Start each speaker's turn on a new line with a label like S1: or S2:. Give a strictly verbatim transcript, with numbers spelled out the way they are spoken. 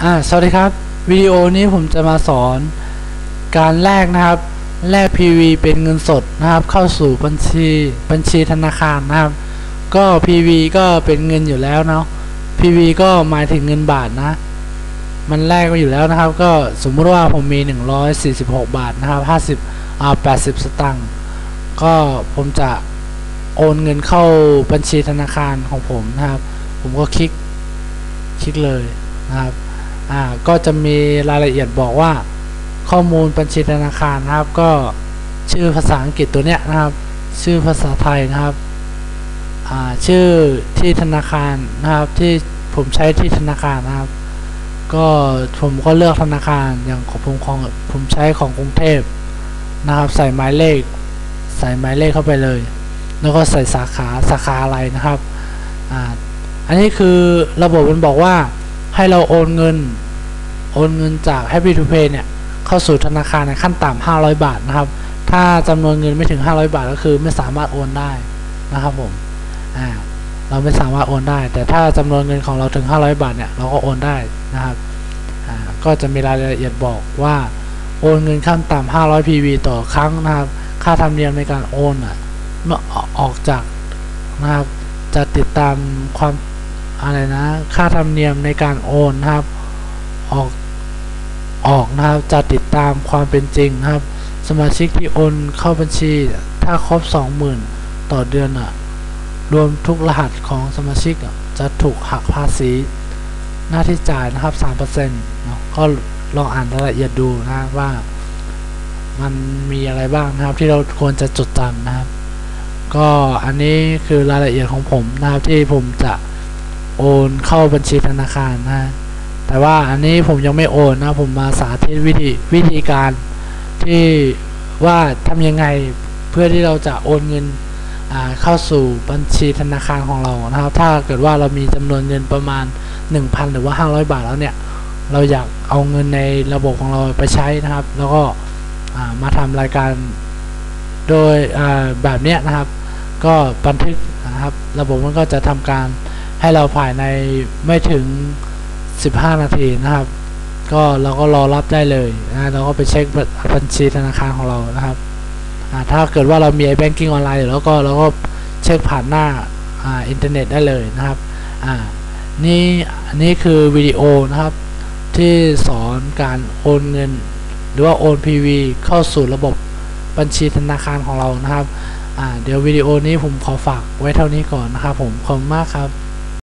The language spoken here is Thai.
S1: อ่าสวัสดีครับวิดีโอนี้ผมจะมาสอนการแลกนะครับแลก พี วี เป็นเงินสดนะครับเข้าสู่บัญชีบัญชีธนาคารนะครับก็ พี วี ก็เป็นเงินอยู่แล้วเนาะ พี วี ก็หมายถึงเงินบาทนะมันแลกมาอยู่แล้วนะครับก็สมมุติว่าผมมีหนึ่งร้อยสี่สิบหกบาทนะครับห้าสิบอ่าแปดสิบสตางค์ก็ผมจะโอนเงินเข้าบัญชีธนาคารของผมนะครับผมก็คลิกคลิกเลยนะครับอ่าก็จะมีรายละเอียดบอกว่าข้อมูลบัญชีธนาคารนะครับก็ชื่อภาษาอังกฤษตัวเนี้ยนะครับชื่อภาษาไทยนะครับอ่าชื่อที่ธนาคารนะครับที่ผมใช้ที่ธนาคารนะครับก็ผมก็เลือกธนาคารอย่างของผมของผมใช้ของกรุงเทพนะครับใส่หมายเลขใส่หมายเลขเข้าไปเลยแล้วก็ใส่สาขาสาขาอะไรนะครับอ่าอันนี้คือระบบมันบอกว่าให้เราโอนเงินโอนเงินจาก Happy to Pay เนี่ยเข้าสู่ธนาคารในขั้นต่ำห้าร้อยบาทนะครับถ้าจำนวนเงินไม่ถึงห้าร้อยบาทก็คือไม่สามารถโอนได้นะครับผมอ่าเราไม่สามารถโอนได้แต่ถ้าจำนวนเงินของเราถึงห้าร้อยบาทเนี่ยเราก็โอนได้นะครับอ่าก็จะมีรายละเอียดบอกว่าโอนเงินขั้นต่ำห้าร้อย พี วี ต่อครั้งนะครับค่าธรรมเนียมในการโอนอ่ะเมื่อออกจากนะครับจะติดตามความอะไรนะค่าธรรมเนียมในการโอนนะครับออกออกนะครับจะติดตามความเป็นจริงนะครับสมาชิกที่โอนเข้าบัญชีถ้าครบ สองหมื่น ต่อเดือนอ่ะรวมทุกรหัสของสมาชิกจะถูกหักภาษีหน้าที่จ่ายนะครับ สามเปอร์เซ็นต์ เนาะก็ลองอ่านรายละเอียดดูนะว่ามันมีอะไรบ้างนะครับที่เราควรจะจดจำนะครับก็อันนี้คือรายละเอียดของผมนะครับที่ผมจะโอนเข้าบัญชีธนาคารนะแต่ว่าอันนี้ผมยังไม่โอนนะผมมาสาธิตวิธีวิธีการที่ว่าทำยังไงเพื่อที่เราจะโอนเงินเข้าสู่บัญชีธนาคารของเรานะครับถ้าเกิดว่าเรามีจำนวนเงินประมาณ หนึ่งพัน หรือว่าห้าร้อยบาทแล้วเนี่ยเราอยากเอาเงินในระบบของเราไปใช้นะครับแล้วก็มาทำรายการโดยแบบเนี้ยนะครับก็บันทึกนะครับระบบมันก็จะทำการให้เราภายในไม่ถึงสิบห้านาทีนะครับก็เราก็รอรับได้เลยนะเราก็ไปเช็คบัญชีธนาคารของเรานะครับถ้าเกิดว่าเรามีไอ้แบงกิ้งออนไลน์แล้วก็เราก็เช็คผ่านหน้าอินเทอร์เน็ตได้เลยนะครับนี่นี่คือวิดีโอนะครับที่สอนการโอนเงินหรือว่าโอน พี วี เข้าสู่ระบบบัญชีธนาคารของเรานะครับเดี๋ยววิดีโอนี้ผมขอฝากไว้เท่านี้ก่อนนะครับผมขอบคุณมากครับ